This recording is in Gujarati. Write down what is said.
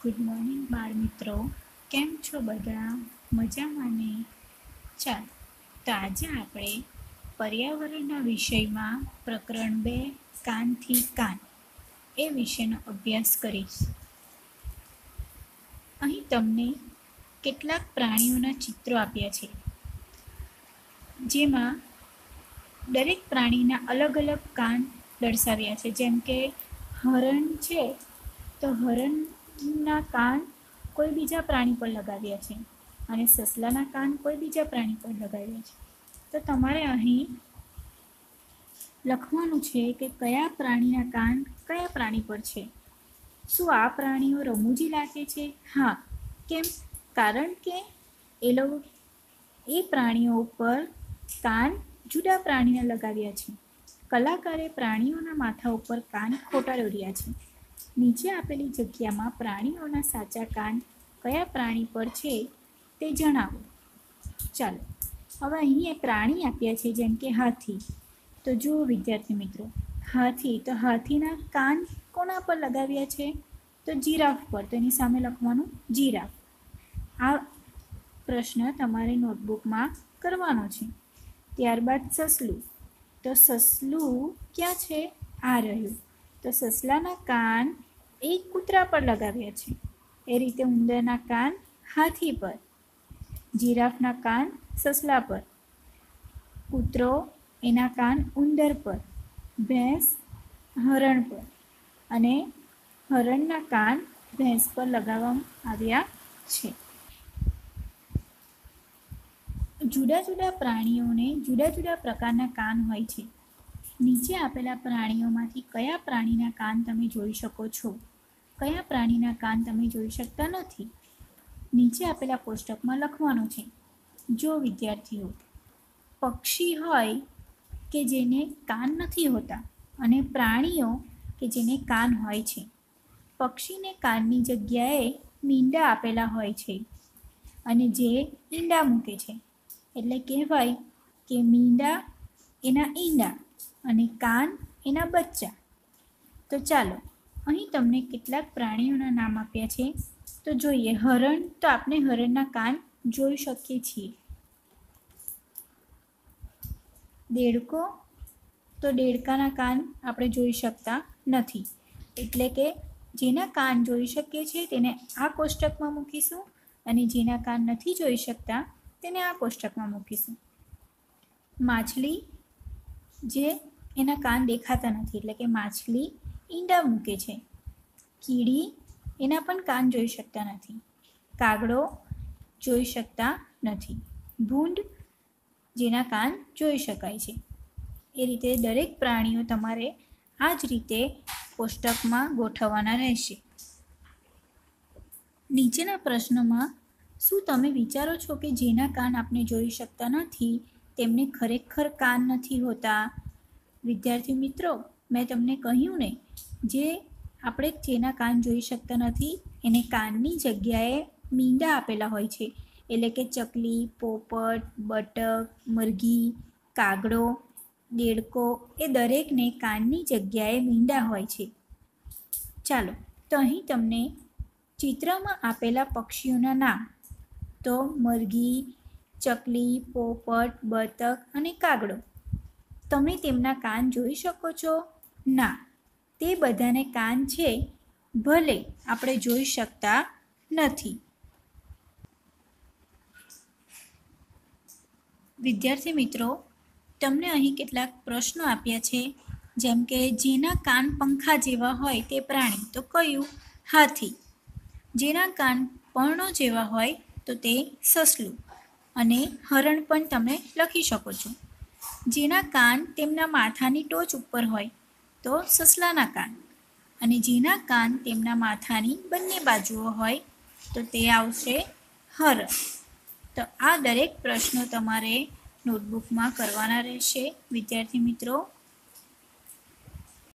ગુડ મોર્નિંગ બાળ મિત્રો, કેમ છો બધા? મજામાં ને? ચાલ, તો આજે આપણે પર્યાવરણના વિષયમાં પ્રકરણ 2 કાનથી કાન એ વિષયનો અભ્યાસ કરીશ. અહીં તમને કેટલાક પ્રાણીઓના ચિત્રો આપ્યા છે, જેમાં દરેક પ્રાણીના અલગ અલગ કાન દર્શાવ્યા છે. જેમ કે હરણ છે, તો હરણના કાન કોઈ બીજા પ્રાણી પર લગાવ્યા છે અને સસલાના કાન કોઈ બીજા પ્રાણી પર લગાવ્યા છે. તો તમારે અહીં લખવાનું છે કે કયા પ્રાણીના કાન કયા પ્રાણી પર છે. શું આ પ્રાણીઓ રમૂજી લાગે છે? હા. કેમ? કારણ કે એ પ્રાણીઓ ઉપર કાન જુદા પ્રાણીને લગાવ્યા છે. કલાકારે પ્રાણીઓના માથા ઉપર કાન ખોટા દોર્યા છે. નીચે આપેલી જગ્યામાં પ્રાણીઓના સાચા કાન કયા પ્રાણી પર છે તે જણાવો. ચાલો, હવે અહીં એક પ્રાણી આપ્યા છે, જેમ કે હાથી. તો જુઓ વિદ્યાર્થી મિત્રો, હાથી, તો હાથીના કાન કોના પર લગાવ્યા છે? તો જીરાફ પર. તો એની સામે લખવાનું જીરાફ. આ પ્રશ્ન તમારે નોટબુકમાં કરવાનો છે. ત્યારબાદ સસલું, તો સસલું ક્યાં છે? આ રહ્યું. તો સસલાના કાન એક કૂતરા પર લગાવ્યા છે. એ રીતે ઉંદરના કાન હાથી પર, જીરાફના કાન સસલા પર, કૂતરો એના કાન ઉંદર પર, ભેંસ હરણ પર અને હરણના કાન ભેંસ પર લગાવવામાં આવ્યા છે. જુદા જુદા પ્રાણીઓને જુદા જુદા પ્રકારના કાન હોય છે. નીચે આપેલા પ્રાણીઓમાંથી કયા પ્રાણીના કાન તમે જોઈ શકો છો? કયા પ્રાણીના કાન તમે જોઈ શકતા નથી? નીચે આપેલા કોષ્ટકમાં લખવાનું છે. જો વિદ્યાર્થીઓ, પક્ષી હોય કે જેને કાન નથી હોતા અને પ્રાણીઓ કે જેને કાન હોય છે. પક્ષીને કાનની જગ્યાએ મીંડા આપેલા હોય છે અને જે ઈંડા મૂકે છે. એટલે કહેવાય કે મીંડા એના ઈંડા અને કાન એના બચ્ચા. તો ચાલો, અહીં તમને કેટલાક પ્રાણીઓના નામ આપ્યા છે, તો જોઈએ. હરણ, તો આપણે હરણના કાન જોઈ શકીએ છીએ. દેડકો, તો દેડકાના કાન આપણે જોઈ શકતા નથી. એટલે કે જેના કાન જોઈ શકીએ છીએ તેને આ કોષ્ટકમાં મૂકીશું અને જેના કાન નથી જોઈ શકતા તેને આ કોષ્ટકમાં મૂકીશું. માછલી, જે એના કાન દેખાતા નથી, એટલે કે માછલી ઈંડા મૂકે છે. કીડી, એના પણ કાન જોઈ શકતા નથી. કાગડો જોઈ શકતા નથી. ભૂંડ, જેના કાન જોઈ શકાય છે. એ રીતે દરેક પ્રાણીઓ તમારે આ જ રીતે કોષ્ટકમાં ગોઠવવાના રહેશે. નીચેના પ્રશ્નમાં શું તમે વિચારો છો કે જેના કાન આપણે જોઈ શકતા નથી તેમને ખરેખર કાન નથી હોતા? વિદ્યાર્થી મિત્રો, મેં તમને કહ્યું ને, જેના કાન જોઈ શકતા નથી એને કાનની જગ્યાએ મીંડા આપેલા હોય છે. એટલે કે ચકલી, પોપટ, બતક, મરઘી, કાગડો, દેડકો, એ દરેકને કાનની જગ્યાએ મીંડા હોય છે. ચાલો, તો અહીં તમને ચિત્રમાં આપેલા પક્ષીઓના નામ, તો મરઘી, ચકલી, પોપટ, બતક અને કાગડો. તમે તેમના કાન જોઈ શકો છો? ના, તે બધાને કાન છે, ભલે આપણે જોઈ શકતા નથી. વિદ્યાર્થી મિત્રો, તમને અહીં કેટલાક પ્રશ્નો આપ્યા છે. જેમ કે જેના કાન પંખા જેવા હોય તે પ્રાણી, તો કયું? હાથી. જેના કાન પર્ણો જેવા હોય તો તે સસલું અને હરણ પણ તમે લખી શકો છો. જેના કાન તેમના માથાની ટોચ ઉપર હોય તો સસલાના કાન અને જેના કાન તેમના માથાની બંને બાજુઓ હોય તો તે આવશે હરણ. તો આ દરેક પ્રશ્નો તમારે નોટબુકમાં કરવાના રહેશે વિદ્યાર્થી મિત્રો.